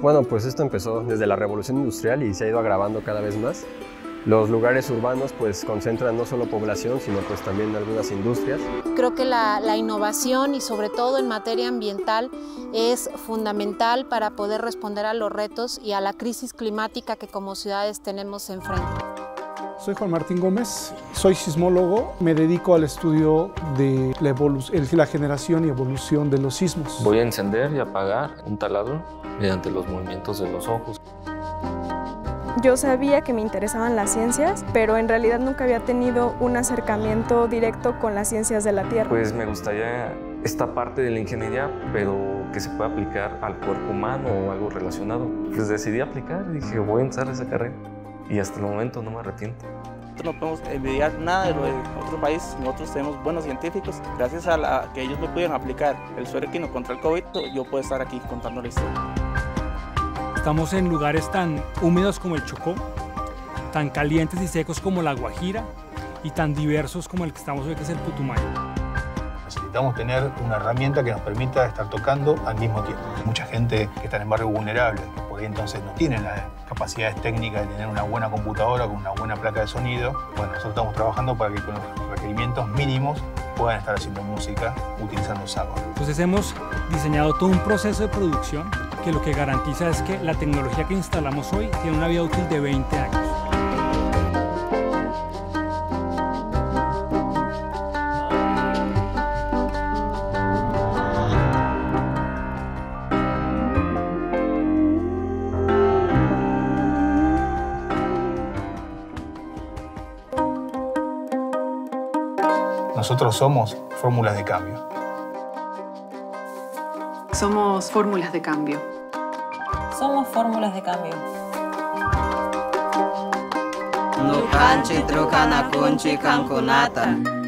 Bueno, pues esto empezó desde la Revolución Industrial y se ha ido agravando cada vez más. Los lugares urbanos pues concentran no solo población, sino pues también algunas industrias. Creo que la innovación y sobre todo en materia ambiental es fundamental para poder responder a los retos y a la crisis climática que como ciudades tenemos enfrente. Soy Juan Martín Gómez, soy sismólogo, me dedico al estudio de la generación y evolución de los sismos. Voy a encender y apagar un taladro mediante los movimientos de los ojos. Yo sabía que me interesaban las ciencias, pero en realidad nunca había tenido un acercamiento directo con las ciencias de la Tierra. Pues me gustaría esta parte de la ingeniería, pero que se pueda aplicar al cuerpo humano o algo relacionado. Pues decidí aplicar y dije, voy a entrar a esa carrera. Y hasta el momento no me arrepiento. No podemos envidiar nada de lo de otro país. Nosotros tenemos buenos científicos. Gracias a que ellos me pudieron aplicar el suero equino contra el COVID, yo puedo estar aquí contando la historia. Estamos en lugares tan húmedos como el Chocó, tan calientes y secos como la Guajira y tan diversos como el que estamos hoy, que es el Putumayo. Necesitamos tener una herramienta que nos permita estar tocando al mismo tiempo. Mucha gente que está en barrios vulnerables, que por ahí entonces no tienen las capacidades técnicas de tener una buena computadora con una buena placa de sonido. Bueno, nosotros estamos trabajando para que con los requerimientos mínimos puedan estar haciendo música utilizando Sago. Entonces hemos diseñado todo un proceso de producción que lo que garantiza es que la tecnología que instalamos hoy tiene una vida útil de 20 años. Nosotros somos fórmulas de cambio. Somos fórmulas de cambio. Somos fórmulas de cambio. No canchi trucana conchi canconata.